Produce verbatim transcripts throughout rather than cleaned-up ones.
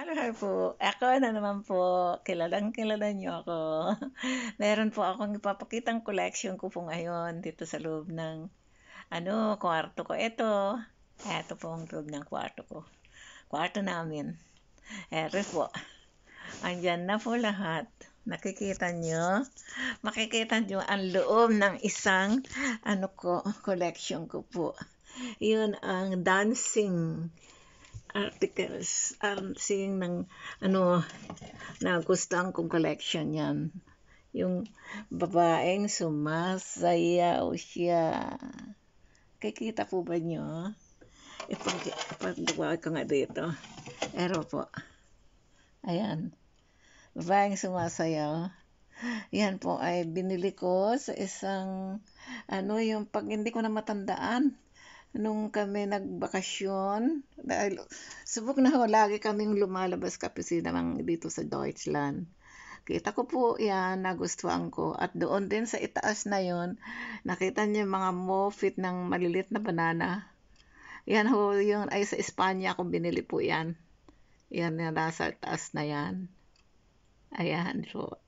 Hi po. Ako na naman po, kilalang-kilala niyo ako. Meron po akong ipapakitang collection ko po ngayon dito sa loob ng ano, kwarto ko. Ito, eto po ang loob ng kwarto ko. Kwarto namin. Eto po, andyan na po lahat. Nakikita niyo? Makikita niyo ang loob ng isang ano ko, collection ko po. Yun ang dancing articles, dancing ng ano, nagustuhan kong collection yan. Yung babaeng sumasayaw siya. Kikita po ba nyo? Ipag, ipagawa ko nga dito. Ero po. Ayan. Babaeng sumasayaw. Yan po ay binili ko sa isang, ano yung pag hindi ko na matandaan, nung kami nagbakasyon, dahil subok na ho, lagi kaming lumalabas kasi naman dito sa Deutschland. Kita ko po yan, nagustuhan ko. At doon din sa itaas na yon, nakita niyo yung mga mofit ng malilit na banana. Yan ho, yun ay sa Espanya ko binili po yan. Yan yung nasa taas na yan. Ayan po.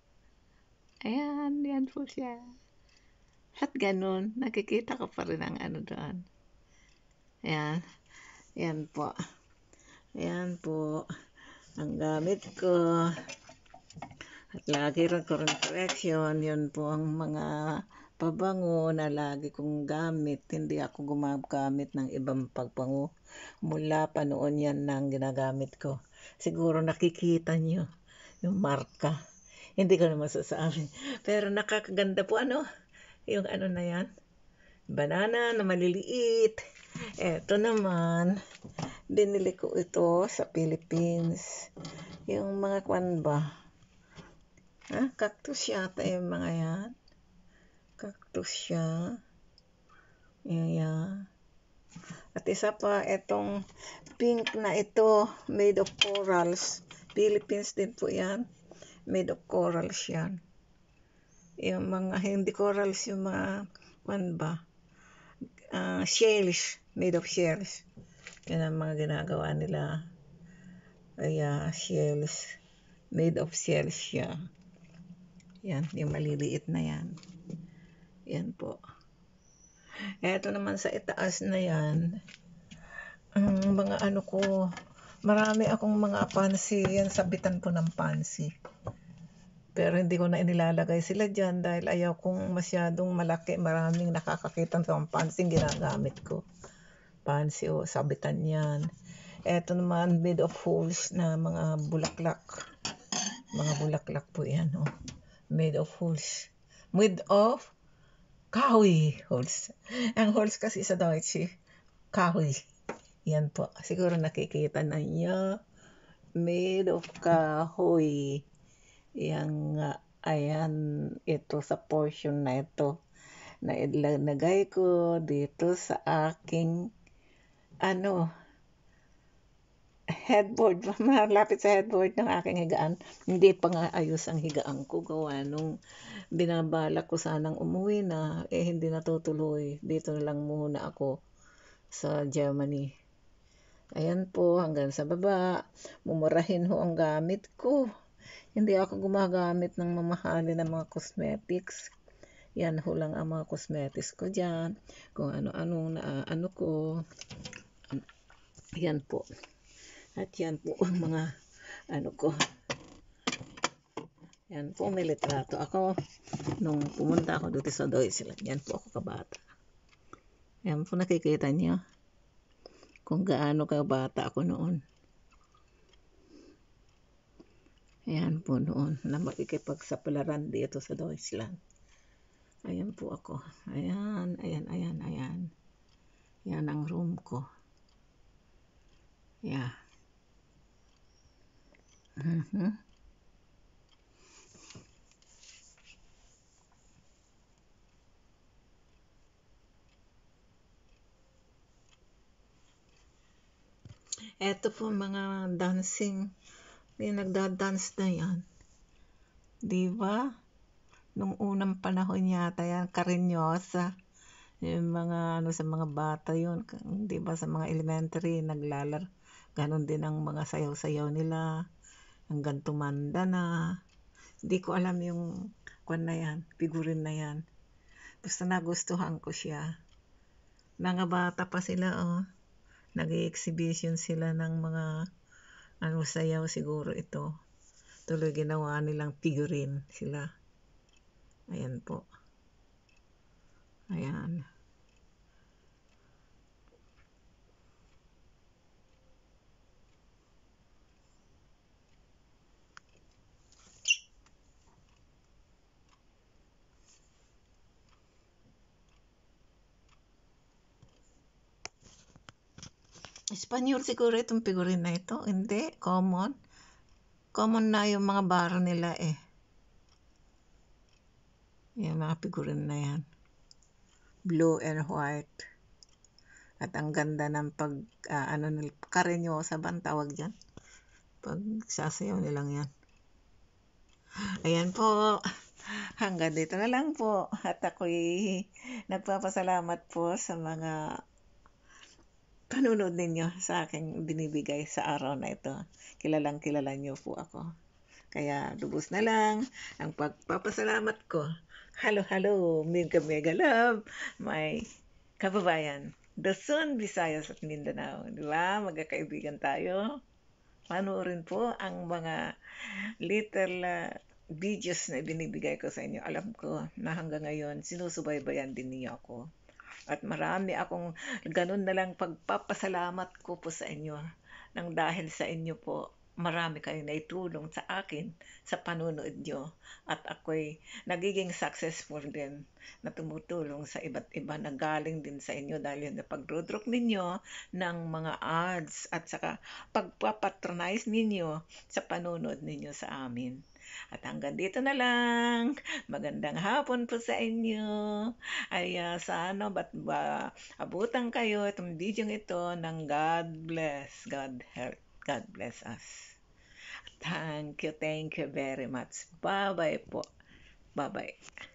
Ayan, yan po siya. At ganun, nakikita ko pa rin ang ano doon. Ayan. Ayan po. Ayan po. Ang gamit ko. At lagi rin ko rin collection. Yun po ang mga pabango na lagi kong gamit. Hindi ako gumagamit ng ibang pagbango. Mula pa noon yan na ang ginagamit ko. Siguro nakikita nyo yung marka. Hindi ko na masasabi. Pero nakakaganda po ano. Yung ano na yan. Banana na maliliit. Eto naman, binili ko ito sa Philippines. Yung mga kwan ba? Ha? Cactus yata yung mga yan. Cactus siya. Yan. At isa pa, itong pink na ito, made of corals. Philippines din po yan. Made of corals yan. Yung mga hindi corals, yung mga kwan ba? Uh, shells. Made of shells. Yan ang mga ginagawa nila. Kaya shells. Made of shells siya. Yan, yung maliliit na yan. Yan po. Eto naman sa itaas na yan. Ang um, mga ano ko, marami akong mga pansi. Yan, sabitan ko ng pansi. Pero hindi ko na inilalagay sila dyan dahil ayaw kong masyadong malaki. Maraming nakakakita sa pansi ginagamit ko. Pansi o sabitan yan. Eto naman made of holes na mga bulaklak. Mga bulaklak po yan. Oh. Made of holes. Made of kahoy holes. Ang holes kasi sa Deutsch, kahoy. Yan po. Siguro nakikita na nyo. Made of kahoy. Yan nga. Ayan. Ito sa portion na ito. Na ilagay ko dito sa aking ano, headboard, malapit sa headboard ng aking higaan. Hindi pa nga ayos ang higaan ko. Gawa nung binabala ko sanang umuwi na, eh hindi natutuloy. Dito na lang muna ako sa Germany. Ayan po, hanggang sa baba. Mumurahin ho ang gamit ko. Hindi ako gumagamit ng mamahalin ng mga cosmetics. Yan ho lang ang mga cosmetics ko dyan. Kung ano-anong na ano ko. Yan po. At yan po ang mga ano ko. Yan po, may litrato ako. Nung pumunta ako dito sa Deutschland, yan po ako kabata. Yan po, nakikita niyo kung gaano kabata ako noon. Yan po noon na makikipagsapalaran dito sa Deutschland. Ayan po ako. Ayan, ayan, ayan, ayan. Yan ang room ko. Yeah. Mm-hmm. Eto po mga dancing. May nagda-dance na yan. Diba? Nung unang panahon yata yan, Karinyosa. Yung mga ano sa mga bata yun, 'di ba, sa mga elementary naglalaro Ganon din ang mga sayaw-sayaw nila. Hanggang tumanda na. Hindi ko alam yung kwan na yan, figurine na yan. Basta nagustuhan ko siya. Mga bata pa sila, oh. Nag-i-exhibition sila ng mga ano sayaw siguro ito. Tuloy ginawa nilang figurine sila. Ayan po. Ayan. Espanyol siguro itong figurine na ito. Hindi, common. Common na yung mga bar nila eh. Yung mga figurine na yan. Blue and white. At ang ganda ng pag, uh, ano nila, karenyosa ba ang tawag dyan? Pag sasayaw nilang yan. Ayan po. Hanggang dito na lang po. At ako'y nagpapasalamat po sa mga panunod ninyo sa aking binibigay sa araw na ito. Kilalang kilala niyo po ako. Kaya lubos na lang ang pagpapasalamat ko. Hello, hello, mega mega love, my kababayan. Luzon, Visayas at Mindanao. Di ba? Magkakaibigan tayo. Panoorin po ang mga little uh, videos na binibigay ko sa inyo. Alam ko na hanggang ngayon sinusubaybayan din niyo ako. At marami akong ganun na lang pagpapasalamat ko po sa inyo. Nang dahil sa inyo po, marami kayong naitulong sa akin sa panunood nyo. At ako'y nagiging successful din na tumutulong sa iba't iba na galing din sa inyo dahil na pagdodrop ninyo ng mga ads at saka pagpapatronize ninyo sa panunood ninyo sa amin. At hanggang dito na lang. Magandang hapon po sa inyo. Ay uh, sana ba't ba abutan kayo itong video ito ng God bless. God help. God bless us. Thank you, thank you very much. Bye-bye po. Bye-bye.